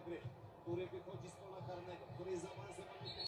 gry, który wychodzi z pola karnego, który jest zaawansowany.